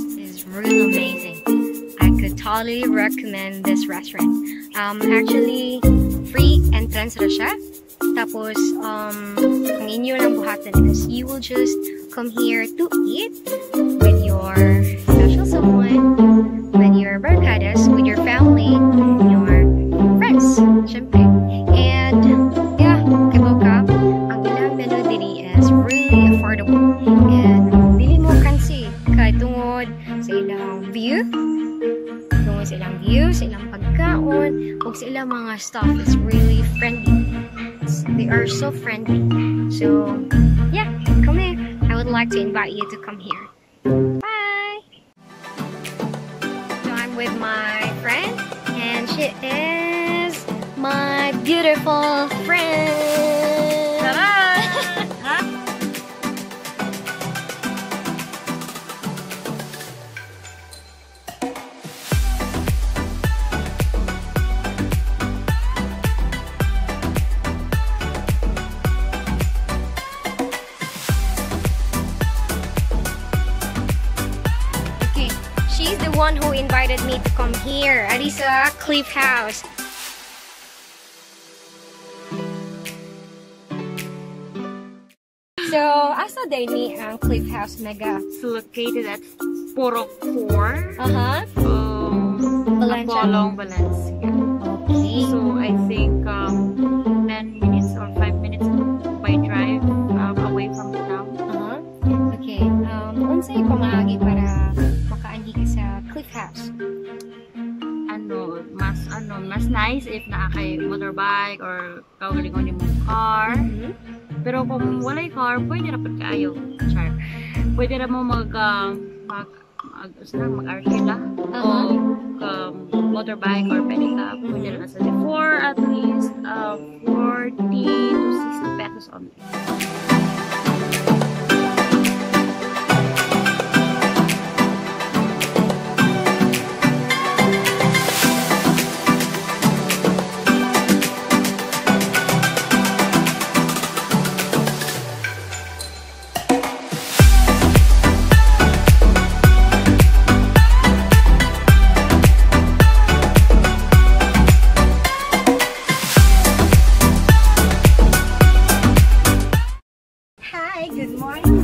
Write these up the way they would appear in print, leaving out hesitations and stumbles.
is really amazing. I could totally recommend this restaurant. Actually, free entrance na siya. Tapos, ang inyo lang buhatan is you will just come here to eat with your special someone, with your barcadas, with your family, your friends, syempre. And, yeah, kiboka, ang ilang menu diri is really affordable. And, dili mo kansi, kahit tungod sa ilang view, sa ilang pagkaon, o sa ilang mga stuff is really friendly. They are so friendly. So, yeah, come here. I would like to invite you to come here. Bye! So, I'm with my friend, and she is my beautiful friend. Tara! She's the one who invited me to come here. Arisa Cliff House. So, asa day ni ang Cliff House Mega? It's located at Puro 4. Valencia. Apolong, Valencia. Okay. So, I think 10 minutes or 5 minutes by drive away from the town. Okay. Unsay pamaagi para makaandi ka sa Cliff House? Mas nice if nakakay motorbike or kaugalingon mo car. Pero kung walay car, pwede na pagkaayo. Char. Pwede na mo mag-arhila o motorbike or pedicab. Pwede na sa for at least 40 to 60 pesos only. Good morning.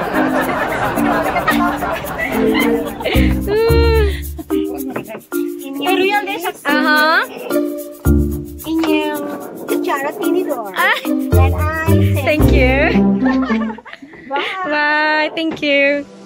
Real dish. Inyong kutsara tinidor. And I say Thank you. bye. Bye. Thank you.